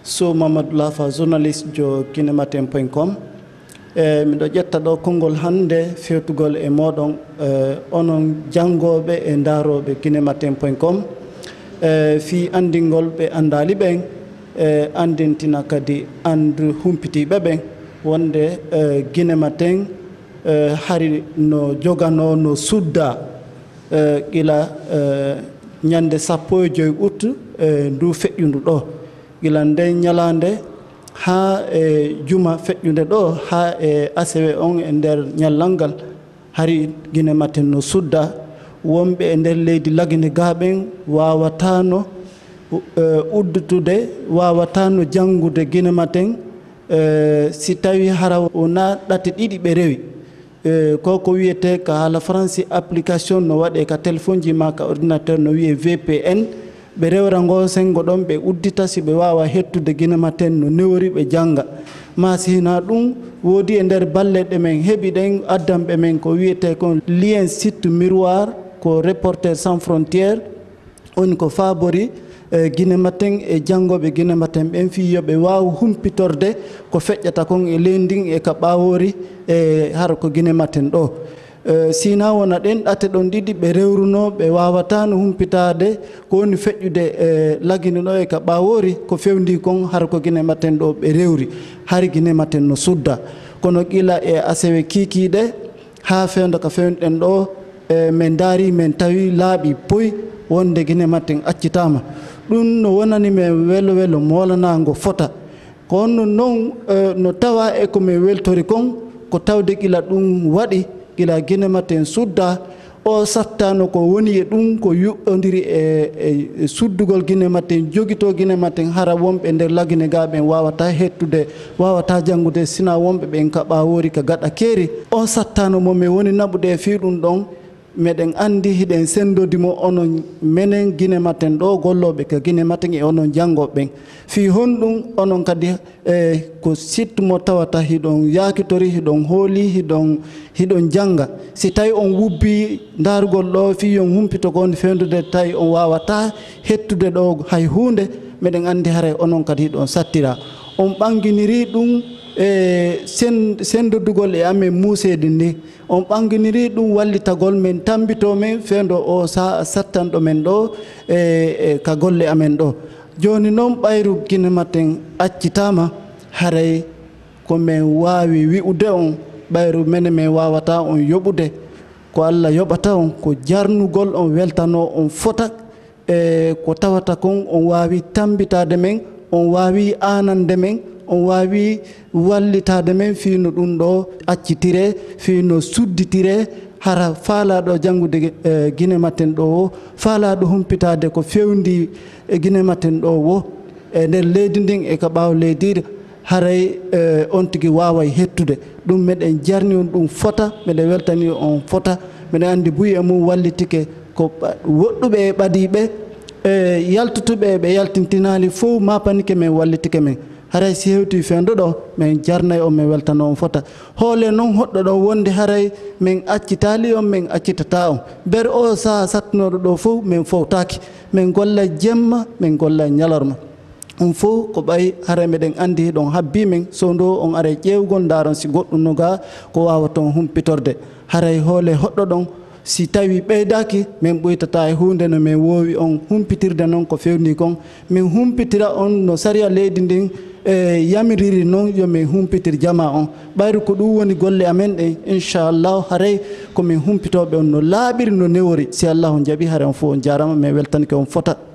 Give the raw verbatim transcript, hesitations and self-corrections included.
Sow Mamadou Laafa, journaliste jo kinematin point com. e miɗo ƴetta ɗo konngol hannde fewtugol e moɗon onon janngoɓe e ndaaroɓe kinematin point com e fi andingol ɓe andali ɓen e andintina kadi andu humpitiɓe ɓen wonde Guinématin hari no jogano no sudda gila ñande sappo e joyi août ndu feƴƴundu ɗo gila nde ñalande ha e juma feƴƴunde ɗo ha e asewe on e nder ñallal ngal hari Guinématin no sudda wonɓe e nder leydi lagine gaɓen wawatano uddutude wawatano janngude Guinématin si tawi hara wona ɗate ɗiɗi ɓe rewi ko ko wiyete ka haala français application no waɗe ka téléphone ji ma ka ordinateur no wiye V P N ɓe rewra ngo sengo ɗon ɓe uddita si ɓe wawa hettude Guinématin no newori ɓe janga ma sina ɗum woodi e nder balle ɗe men heɓi ɗen addanɓe men ko wiyete kon lien site miroir ko Reporters sans frontières on ko fabori Guinématin e janngoɓe Guinématin ɓen fi yoɓe wawa humpitorde ko feƴƴata kon e leydi e ka ɓawori e har ko Guinématin ɗo sina wona ɗen ɗate ɗon ɗiɗi ɓe rewruno ɓe wawatano humpitade ko woni feƴƴude e lagine ɗo e ka ɓawori ko fewndi kon har ko Guinématin ɗo ɓe rewri hari Guinématin no sudda kono qila e asewe kikiɗe ha fewndo ko fewnɗen ɗo e min daari min tawi laaɓi poyi wonde Guinématin accitama ɗum no wonani men welo welo molanago fota kono noon no tawa e komin weltori kon ko tawde qila ɗum waɗi gila Guinématin sudda o sattano ko woni e ɗum ko yuɓɓodiri e suddugol Guinématin jogito Guinématin hara wonɓe nder lagine gaɓen wawata hettude wawata janngude sina wonɓe ɓen ka ɓawori ka gaɗa keeri on sattano momin woni naɓude e fi ɗum ɗon meɗen andi hiɗen sendodimo onon menen Guinématin ɗo golloɓe ka Guinématin e onon janngoɓe ɓen fi honɗum onon kadi e ko site mo tawata hiɗon yakitori hiɗon hooli hiɗon hiɗon janga si tawi on wubbi darugol ɗo fi on humpito ko woni fewnude tawi on wawata hettude ɗo hay hunde meɗen andi hara onon kadi hiɗon sattira on ɓanginiri ɗum e sendodugol e amen muusedi ndi on ɓanginiri ɗum wallitagol men tambito men fewndo o sa sattanɗo men ɗo e ka golle amen ɗo joni noon ɓayru Guinématin accitama haray komin wawi wi'ude on ɓayru mene min wawata on yoɓude ko Allah yoɓata on ko jarnugol on weltano on fota e ko tawata kon on wawi tambitade men on wawi anande men on wawi wallitade men fino ɗum ɗo accitire fino sudditire hara faalaɗo janngude Guinématin ɗo o faalaɗo humpitade ko fewndi e Guinématin ɗo wo e nder leydi ndin e ka ɓaawo leydi haray on tigi waway hettude ɗum meɗen jarni on ɗum fota meɗen weltani on fota meɗen andi buyi e mum wallitike ko woɗɗuɓe e ɓadiɓe e yaltutuɓe ɓe yaltintinali fof mapanike men wallitike men haray si hewti fewndo ɗo min jarnay on min weltano on fota hoole noon hoɗɗo ɗon wonde haray min accitali on min accitata on ber o saha sattunoɗo ɗo fof min fowtaki min golla jemma min golla ñalorma on fof ko ɓay haray meɗen andi ɗon habbi min sowndo on ara ƴewgol daron si goɗɗum no ga ko wawaton humpitorde haray hoole hoɗɗo ɗon si tawi ɓeydaki min ɓoytata e hunde no min wowi on humpitirde noon ko fewni kon min humpitira on no saria leydi ndin e yamiriri noon yomin humpitir jama on ɓayru ko ɗum woni golle amen ɗen inchallahu haray komin humpitoɓe on no laaɓiri no newori si Allahu jaaɓi haray on fof on jarama min weltanike on fota